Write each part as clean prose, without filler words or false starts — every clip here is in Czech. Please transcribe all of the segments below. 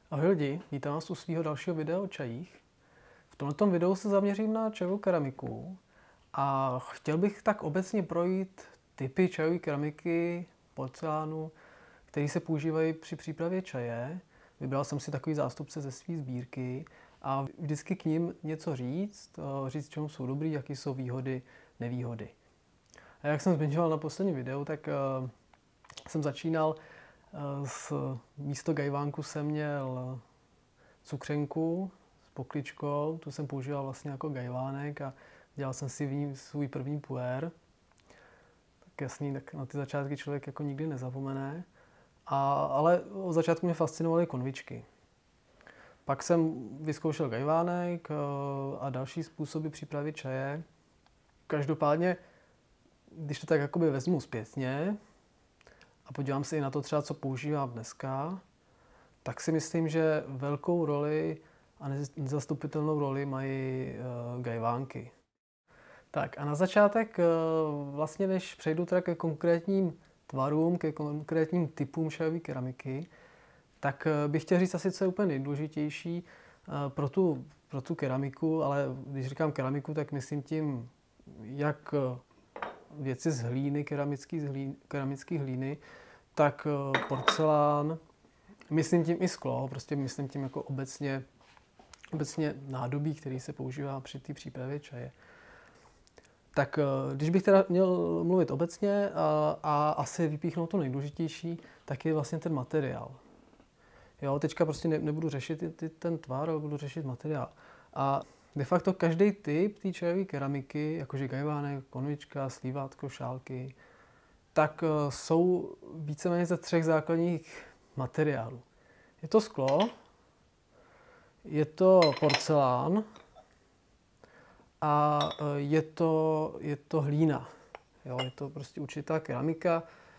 Ahoj lidi, vítám vás u svého dalšího videa o čajích. V tomto videu se zaměřím na čajovou keramiku a chtěl bych tak obecně projít typy čajové keramiky, porcelánu, které se používají při přípravě čaje. Vybral jsem si takový zástupce ze své sbírky a vždycky k ním něco říct, čemu jsou dobrý, jaké jsou výhody, nevýhody. A jak jsem zmiňoval na posledním videu, tak jsem začínal místo gajvánku jsem měl cukřenku s pokličkou, tu jsem používal vlastně jako gajvánek a dělal jsem si v ní svůj první puér. Tak jasný, tak na ty začátky člověk jako nikdy nezapomene. Ale od začátku mě fascinovaly konvičky. Pak jsem vyzkoušel gajvánek a další způsoby přípravy čaje. Každopádně, když to tak jakoby vezmu zpětně a podívám se i na to třeba, co používám dneska, tak si myslím, že velkou roli a nezastupitelnou roli mají gajvánky. Tak a na začátek, vlastně než přejdu teda ke konkrétním tvarům, ke konkrétním typům čajové keramiky, tak bych chtěl říct asi, co je úplně nejdůležitější pro tu keramiku, ale když říkám keramiku, tak myslím tím jak věci z hlíny, keramické hlíny, tak porcelán, myslím tím i sklo, prostě myslím tím jako obecně nádobí, který se používá při té přípravě čaje. Tak když bych teda měl mluvit obecně a asi vypíchnout to nejdůležitější, tak je vlastně ten materiál. Jo, teďka prostě nebudu řešit ten tvar, ale budu řešit materiál. A de facto každý typ té čajové keramiky, jakože gajvánek, konvička, slívátko, šálky, tak jsou víceméně ze 3 základních materiálů. Je to sklo, je to porcelán a je to hlína. Jo, je to prostě určitá keramika.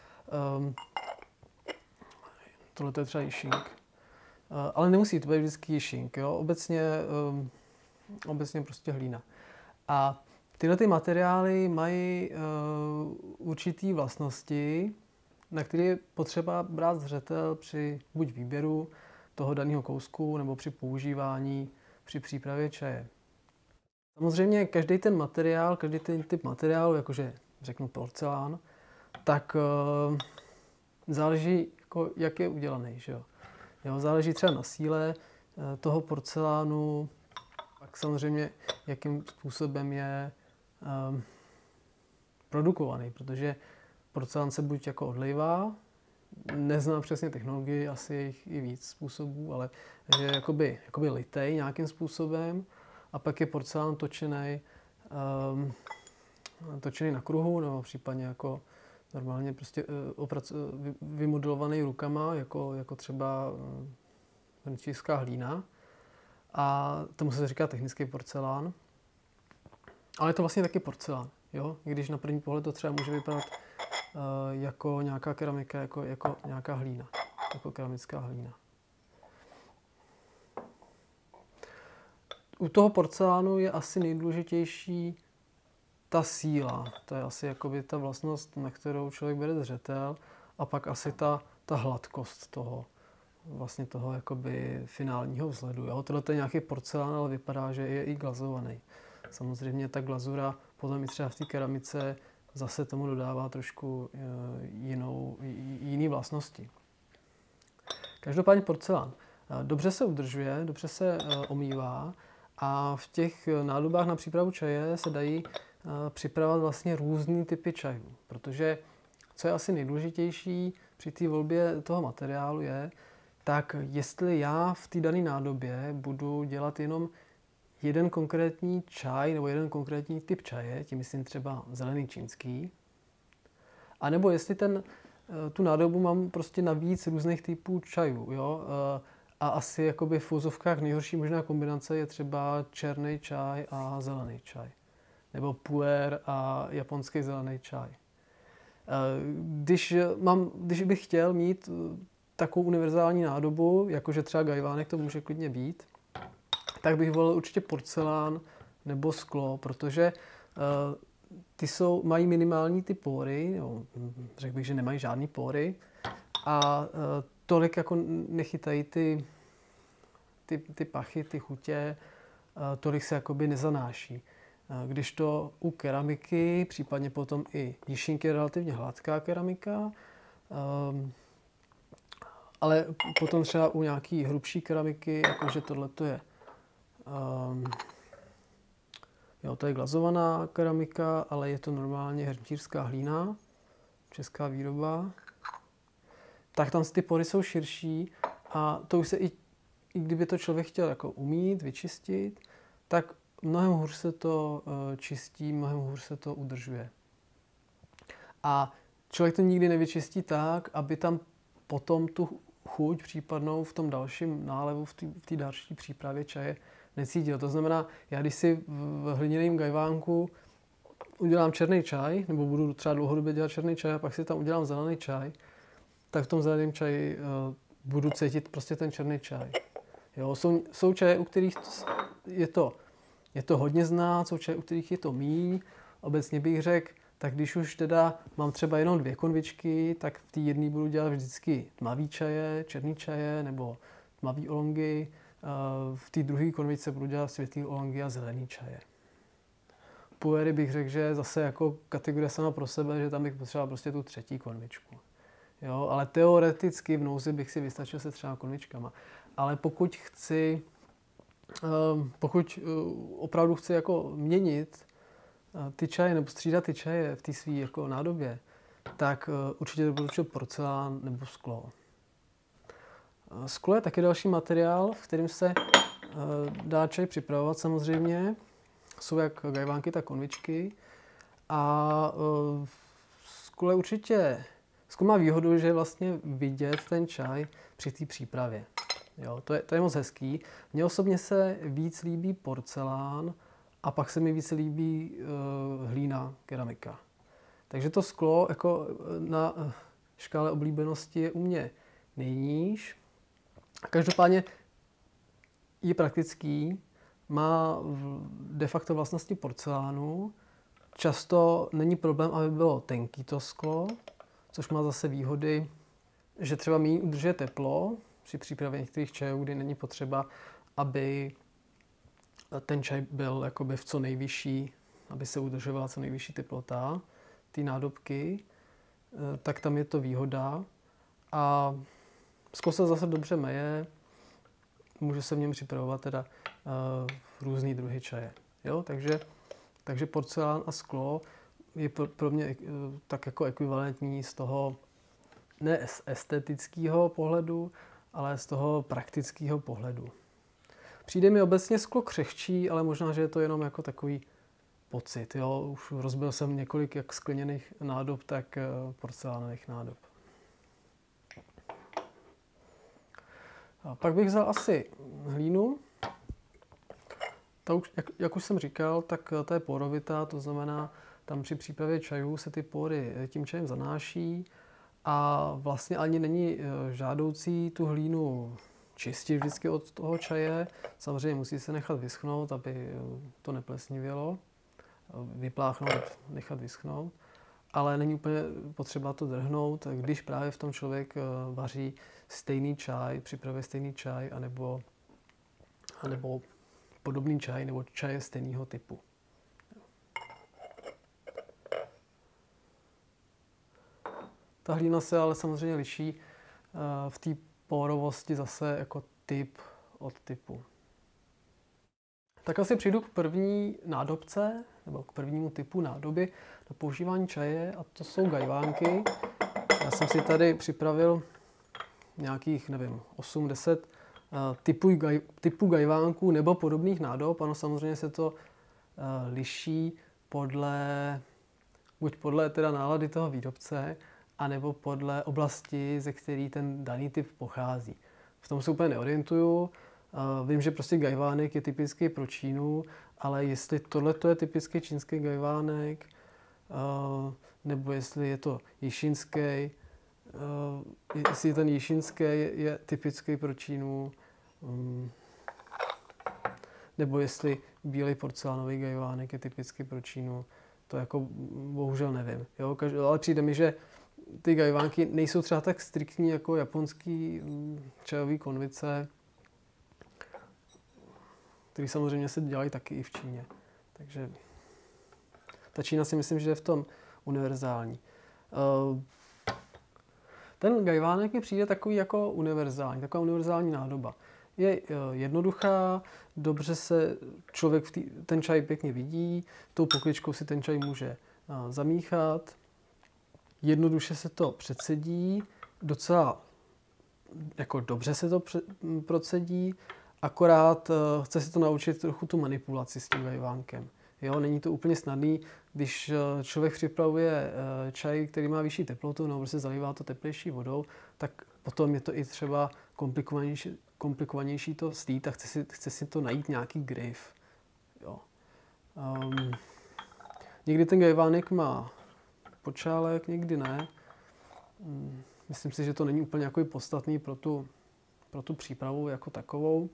Tohle je třeba jišink. Ale nemusí to být vždycky jišink. Jo? Obecně prostě hlína. A tyhle ty materiály mají určitý vlastnosti, na které je potřeba brát zřetel při buď výběru toho daného kousku nebo při používání při přípravě čaje. Samozřejmě každý ten typ materiálu, jakože řeknu porcelán, tak záleží, jako, jak je udělaný. Že jo? Jo, záleží třeba na síle toho porcelánu, pak samozřejmě jakým způsobem je produkovaný, protože porcelán se buď jako odlejvá, neznám přesně technologii, asi je jich i víc způsobů, ale že je jakoby litej nějakým způsobem a pak je porcelán točený na kruhu nebo případně jako normálně prostě vymodelovaný rukama, jako třeba hrnčířská hlína. A tomu se říká technický porcelán. Ale je to vlastně taky porcelán. Jo? I když na první pohled to třeba může vypadat jako nějaká keramika, jako nějaká hlína. Jako keramická hlína. U toho porcelánu je asi nejdůležitější ta síla. To je asi jakoby ta vlastnost, na kterou člověk bere zřetel. A pak asi ta hladkost toho jakoby finálního vzhledu. Jo? Tohle je nějaký porcelán, ale vypadá, že je i glazovaný. Samozřejmě ta glazura potom i třeba v té keramice zase tomu dodává trošku jiné vlastnosti. Každopádně porcelán dobře se udržuje, dobře se omývá a v těch nádobách na přípravu čaje se dají připravovat vlastně různý typy čajů, protože co je asi nejdůležitější při té volbě toho materiálu je, tak jestli já v té dané nádobě budu dělat jenom jeden konkrétní čaj nebo jeden konkrétní typ čaje, tím myslím třeba zelený čínský, anebo jestli tu nádobu mám prostě na víc různých typů čajů. Jo? A asi jakoby v úzovkách nejhorší možná kombinace je třeba černý čaj a zelený čaj. Nebo puer a japonský zelený čaj. Když bych chtěl mít takovou univerzální nádobu, jakože třeba gajvánek to může klidně být, tak bych volil určitě porcelán nebo sklo, protože mají minimální ty pory, řekl bych, že nemají žádný pory a tolik jako nechytají ty pachy, ty chutě, tolik se jakoby nezanáší. Když to u keramiky, případně potom i jišinky je relativně hladká keramika, ale potom třeba u nějaký hrubší keramiky, jakože tohleto je to je glazovaná keramika, ale je to normálně hrnčířská hlína, česká výroba, tak tam ty pory jsou širší a to už se i kdyby to člověk chtěl jako umít, vyčistit, tak mnohem hůř se to čistí, mnohem hůř se to udržuje. A člověk to nikdy nevyčistí tak, aby tam potom tu chuť případnou v tom dalším nálevu, v té další přípravě čaje necítil. To znamená, já když si v hliněném gajvánku udělám černý čaj, nebo budu třeba dlouhodobě dělat černý čaj a pak si tam udělám zelený čaj, tak v tom zeleném čaji budu cítit prostě ten černý čaj. Jo, jsou čaje, u kterých je to hodně znát, jsou čaje, u kterých je to míň. Obecně bych řekl, tak když už teda mám třeba jenom 2 konvičky, tak v té jedné budu dělat vždycky tmavý čaje, černý čaje nebo tmavý olongy. V té druhé konvičce budu dělat světlý olongy a zelený čaje. Puéry bych řekl, že zase jako kategorie sama pro sebe, že tam bych potřeboval prostě tu 3. konvičku. Jo, ale teoreticky v nouzi bych si vystačil se 3 konvičkama. Ale pokud opravdu chci jako měnit ty čaje nebo střídat ty čaje v té své jako nádobě, tak určitě doporučuji porcelán nebo sklo. Sklo je taky další materiál, v kterém se dá čaj připravovat samozřejmě. Jsou jak gajvánky, tak konvičky. A sklo má výhodu, že je vlastně vidět ten čaj při té přípravě. Jo, to je moc hezký. Mně osobně se víc líbí porcelán a pak se mi víc líbí hlína, keramika. Takže to sklo jako na škále oblíbenosti je u mě nejníž. Každopádně je praktický, má de facto vlastnosti porcelánu. Často není problém, aby bylo tenký to sklo, což má zase výhody, že třeba méně udržuje teplo při přípravě některých čajů, kdy není potřeba, aby ten čaj byl jakoby v co nejvyšší, aby se udržovala co nejvyšší teplota té nádobky, tak tam je to výhoda. A sklo se zase dobře meje, může se v něm připravovat teda různý druhy čaje. Jo? Takže porcelán a sklo je pro mě tak jako ekvivalentní z toho ne z estetického pohledu, ale z toho praktického pohledu. Přijde mi obecně sklo křehčí, ale možná, že je to jenom jako takový pocit. Jo? Už rozbil jsem několik jak skleněných nádob, tak porcelánových nádob. A pak bych vzal asi hlínu. Jak už jsem říkal, tak ta je porovitá, to znamená, tam při přípravě čajů se ty pory tím čajem zanáší a vlastně ani není žádoucí tu hlínu čistit vždycky od toho čaje. Samozřejmě musí se nechat vyschnout, aby to neplesnivělo, vypláchnout, nechat vyschnout. Ale není úplně potřeba to drhnout, když právě v tom člověk vaří stejný čaj, připravuje stejný čaj, anebo podobný čaj, nebo čaje stejného typu. Ta hlína se ale samozřejmě liší v té porovosti zase jako typ od typu. Tak asi přijdu k první nádobce, nebo k prvnímu typu nádoby na používání čaje, a to jsou gajvánky. Já jsem si tady připravil nějakých, 8-10 typů gajvánků nebo podobných nádob. Ano, samozřejmě se to liší buď podle teda nálady toho výrobce, anebo podle oblasti, ze který ten daný typ pochází. V tom se úplně neorientuju. Vím, že prostě gajvánek je typický pro Čínu, ale jestli tohle je typický čínský gajvánek, nebo jestli je to jišinský, jestli ten jišinský je typický pro Čínu, nebo jestli bílý porcelánový gajvánek je typický pro Čínu, to jako bohužel nevím. Jo? Ale přijde mi, že ty gajvánky nejsou třeba tak striktní jako japonský čajový konvice. který samozřejmě se dělají taky i v Číně. Takže ta Čína si myslím, že je v tom univerzální. Ten gajvánek mi přijde takový jako univerzální, taková univerzální nádoba. Je jednoduchá, dobře se člověk ten čaj pěkně vidí, tou pokličkou si ten čaj může zamíchat, jednoduše se to předsedí, docela jako dobře se to procedí, akorát chce si to naučit trochu tu manipulaci s tím gajvánkem. Jo, není to úplně snadný, když člověk připravuje čaj, který má vyšší teplotu, nebo se zalívá to teplejší vodou, tak potom je to i třeba komplikovanější to slít a chce si to najít nějaký grif. Jo. Někdy ten gajvánek má počálek, někdy ne. Myslím si, že to není úplně jako podstatný pro tu přípravu jako takovou.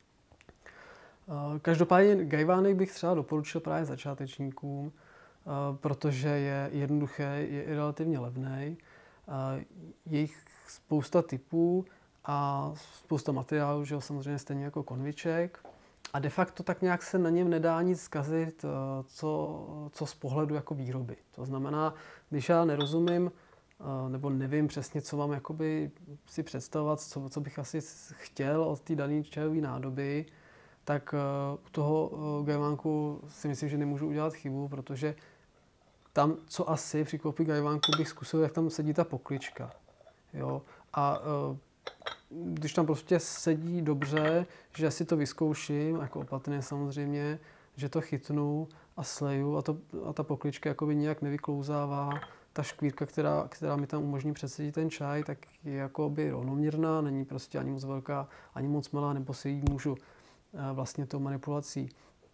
Každopádně gajvánek bych třeba doporučil právě začátečníkům, protože je jednoduché, je i relativně levný. Je jich spousta typů a spousta materiálů, že jo, samozřejmě stejně jako konviček. A de facto tak nějak se na něm nedá nic zkazit, co z pohledu jako výroby. To znamená, když já nerozumím, nebo nevím přesně, co mám jakoby si představovat, co bych asi chtěl od té dané čajové nádoby, tak u toho gajvánku si myslím, že nemůžu udělat chybu, protože tam, co asi při koupi gajvánku bych zkusil, jak tam sedí ta poklička. Jo? A když tam prostě sedí dobře, že si to vyzkouším, jako opatrně samozřejmě, že to chytnu a sleju a ta poklička jakoby nějak nevyklouzává, ta škvírka, která mi tam umožní předsedit ten čaj, tak je jakoby rovnoměrná, není prostě ani moc velká, ani moc malá, nebo si ji můžu vlastně tou manipulací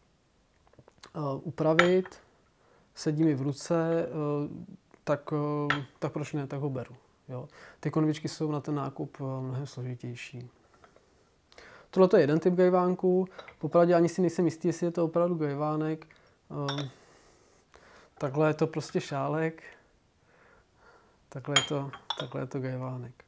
upravit, sedí mi v ruce, tak proč ne, tak ho beru. Jo. Ty konvičky jsou na ten nákup mnohem složitější. Tohle je jeden typ gajvánku, popravdě ani si nejsem jistý, jestli je to opravdu gajvánek. Takhle je to prostě šálek, takhle je to gajvánek.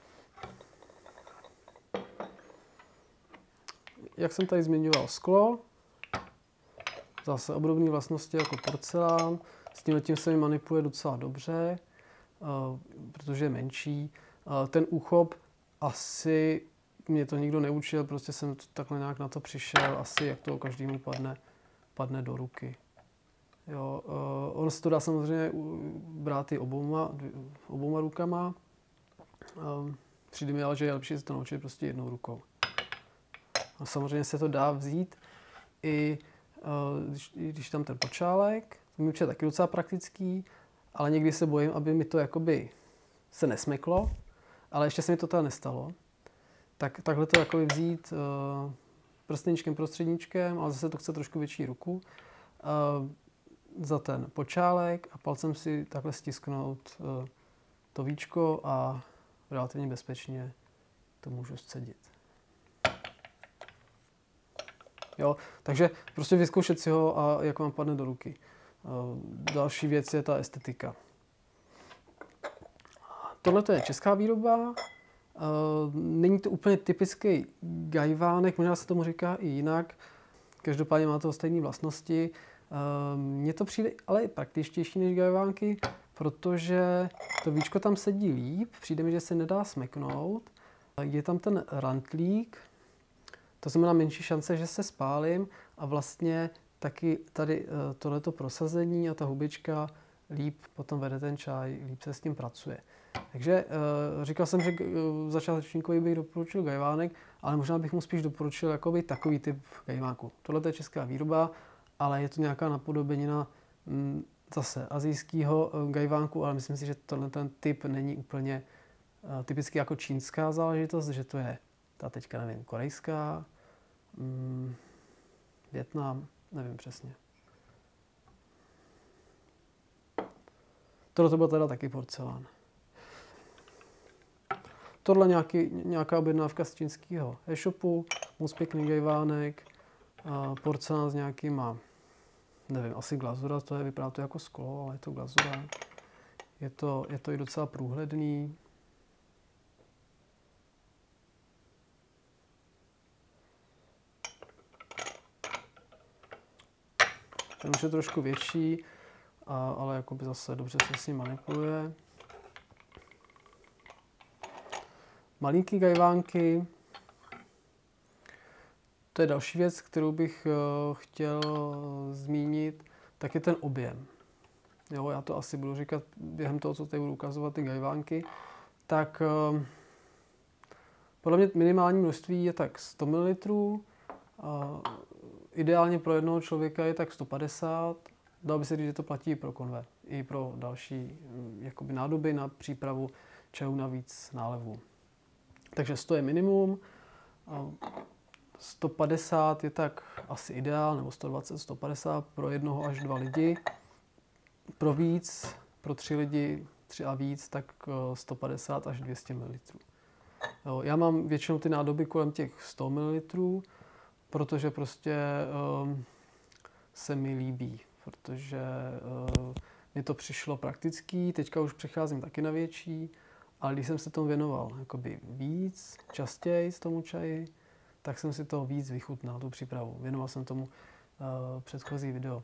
Jak jsem tady zmiňoval, sklo, zase obdobné vlastnosti jako porcelán, s tím se mi manipuluje docela dobře, protože je menší. Ten úchop asi mě to nikdo neučil, prostě jsem takhle nějak na to přišel, asi jak to každému padne do ruky. Jo, ono se to dá samozřejmě brát i obouma rukama. Přijde mi ale, že je lepší se to naučit prostě jednou rukou. A samozřejmě se to dá vzít i když tam ten počálek, to mi je taky docela praktický, ale někdy se bojím, aby mi to jakoby se nesmeklo, ale ještě se mi to teda nestalo. Tak takhle to jakoby vzít prsteničkem, prostředníčkem, ale zase to chce trošku větší ruku, za ten počálek a palcem si takhle stisknout to víčko a relativně bezpečně to můžu scedit. Jo, takže prostě vyzkoušet si ho a jak vám padne do ruky. Další věc je ta estetika. Tohle je česká výroba. Není to úplně typický gajvánek, možná se tomu říká i jinak. Každopádně má to stejné vlastnosti. Mně to přijde ale i praktičtější než gajvánky, protože to víčko tam sedí líp, přijde mi, že se nedá smeknout. Je tam ten rantlík, to znamená menší šance, že se spálím a vlastně taky tady tohleto prosazení a ta hubička líp potom vede ten čaj, líp se s tím pracuje. Takže říkal jsem, že začátečníkovi bych doporučil gajvánek, ale možná bych mu spíš doporučil jakoby takový typ gajvánku. Tohle je česká výroba, ale je to nějaká napodobenina zase asijského gajvánku, ale myslím si, že ten typ není úplně typicky jako čínská záležitost, že to je ta teďka nevím, korejská, Vietnam, nevím přesně. Tohle to byl teda taky porcelán. Tohle nějaká objednávka z čínského e-shopu, moc pěkný gajvánek, porcelán s nějakýma, nevím, asi glazura, to je, vypadá to jako sklo, ale je to glazura. Je to i docela průhledný. Ten už je trošku větší, ale jakoby zase dobře se s ním manipuluje. Malinký gajvánky. To je další věc, kterou bych chtěl zmínit, tak je ten objem. Jo, já to asi budu říkat během toho, co tady budu ukazovat ty gajvánky. Tak podle mě minimální množství je tak 100 ml. Ideálně pro jednoho člověka je tak 150. Dalo by se říct, že to platí i pro konve. I pro další jakoby nádoby na přípravu čajů na víc nálevů. Takže 100 je minimum. 150 je tak asi ideál, nebo 120, 150 pro jednoho až 2 lidi. Pro víc, pro 3 lidi, 3 a víc, tak 150 až 200 ml. Jo, já mám většinou ty nádoby kolem těch 100 ml, protože prostě se mi líbí, protože mi to přišlo praktický, teďka už přecházím taky na větší, ale když jsem se tomu věnoval jakoby víc, častěji z tomu čaji, tak jsem si toho víc vychutnal, tu přípravu. Věnoval jsem tomu předchozí video.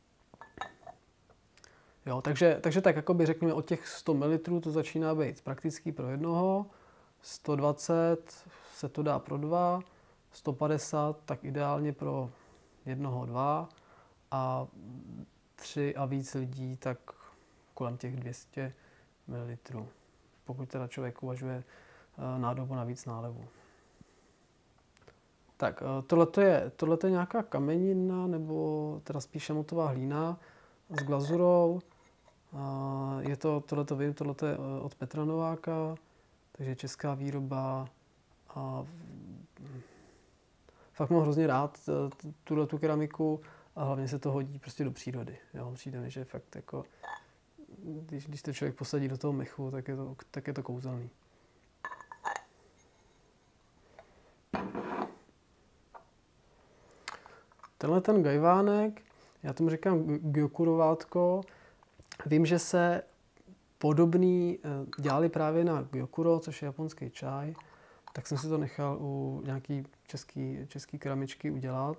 Jo, takže tak jakoby řekněme od těch 100 ml to začíná být praktický pro jednoho, 120 se to dá pro 2, 150 tak ideálně pro jednoho 2 a 3 a víc lidí tak kolem těch 200 ml. Pokud teda člověk uvažuje nádobu na víc nálevu. Tak, tohle je nějaká kamenina, nebo teda spíš šamotová hlína s glazurou. Tohleto vím, tohleto je od Petra Nováka, takže česká výroba. A fakt mám hrozně rád tu keramiku a hlavně se to hodí prostě do přírody. Jo, přijde mi, že fakt jako, když to člověk posadí do toho mechu, tak je to kouzelný. Tenhle ten gajvánek, já tomu říkám gyokurovátko, vím, že se podobný dělali právě na gyokuro, což je japonský čaj, tak jsem si to nechal u nějaký český keramičky udělat.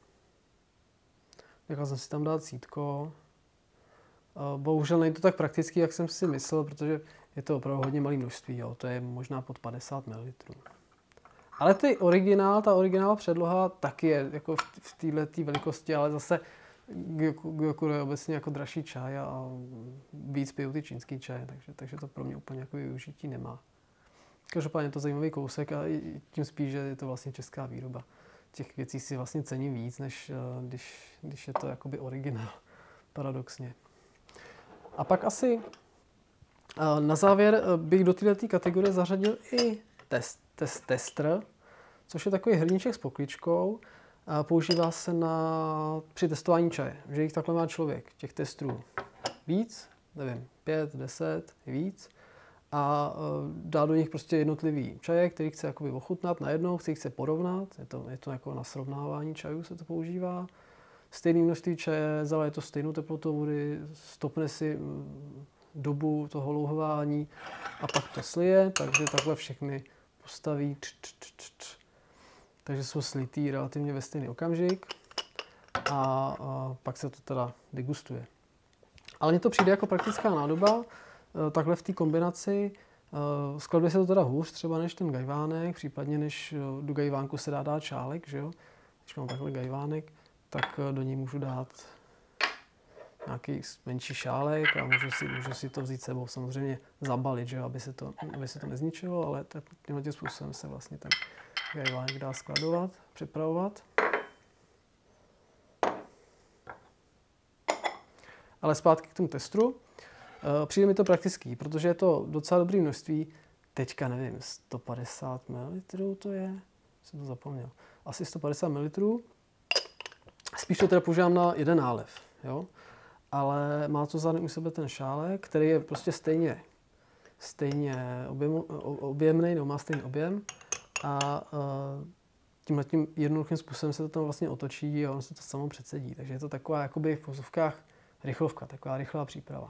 Nechal jsem si tam dát sítko. Bohužel není to tak praktický, jak jsem si myslel, protože je to opravdu hodně malé množství, jo. To je možná pod 50 ml. Ale ta originál předloha taky je jako v této velikosti, ale zase gyokuro je obecně jako dražší čaj a víc piju ty čínský čaje, takže to pro mě úplně jako využití nemá. Každopádně je to zajímavý kousek a tím spíš, že je to vlastně česká výroba. Těch věcí si vlastně cením víc, než když je to jakoby originál, paradoxně. A pak asi na závěr bych do této kategorie zařadil i tester, což je takový hrníček s pokličkou. Používá se při testování čaje, že jich takhle má člověk, těch testrů víc, nevím, 5, 10, víc. A dá do nich prostě jednotlivý čaje, který chce jakoby ochutnat najednou, chce porovnat, je to jako na srovnávání čajů se to používá. Stejné množství čaje, zaleje to stejnou teplotou vody, stopne si dobu toho louhování a pak to slije, takže takhle všechny postaví. Takže jsou slitý relativně ve stejný okamžik a pak se to teda degustuje. Ale mně to přijde jako praktická nádoba, takhle v té kombinaci. Skladuje se to teda hůř třeba než ten gajvánek, případně než do gajvánku se dát šálek, že jo? Když mám takhle gajvánek, tak do něj můžu dát nějaký menší šálek a můžu si to vzít sebou, samozřejmě zabalit, že jo? Aby se to nezničilo, ale tímhle způsobem se vlastně ten gajvánek dá skladovat, připravovat. Ale zpátky k tomu testru. Přijde mi to praktický, protože je to docela dobré množství. Teďka nevím, 150 ml to je, jsem to zapomněl. Asi 150 ml. Spíš to teda používám na jeden nálev, jo. Ale má to zároveň u sebe ten šálek, který je prostě stejně objemný, nebo má stejný objem. A tímhletím jednoduchým způsobem se to tam vlastně otočí a ono se to samo předsedí. Takže je to taková jakoby v vozovkách rychlovka, taková rychlá příprava.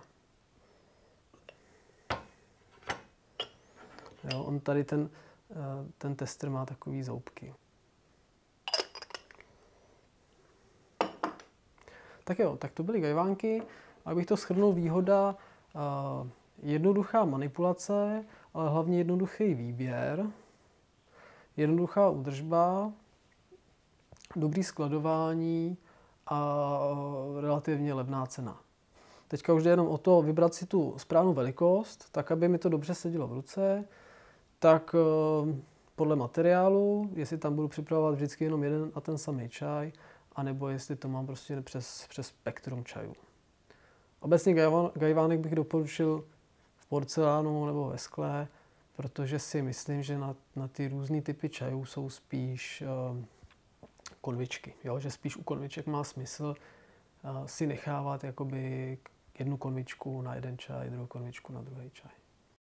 Jo, on tady ten tester má takový zoubky. Tak jo, tak to byly gajvánky. Abych to shrnul, výhoda, jednoduchá manipulace, ale hlavně jednoduchý výběr, jednoduchá údržba, dobrý skladování a relativně levná cena. Teďka už jde jenom o to vybrat si tu správnou velikost, tak aby mi to dobře sedělo v ruce, tak podle materiálu, jestli tam budu připravovat vždycky jenom jeden a ten samý čaj, anebo jestli to mám prostě přes spektrum čajů. Obecně gajvánek bych doporučil v porcelánu nebo ve skle, protože si myslím, že na ty různé typy čajů jsou spíš konvičky. Jo? Že spíš u konviček má smysl si nechávat jakoby jednu konvičku na jeden čaj, druhou konvičku na druhý čaj.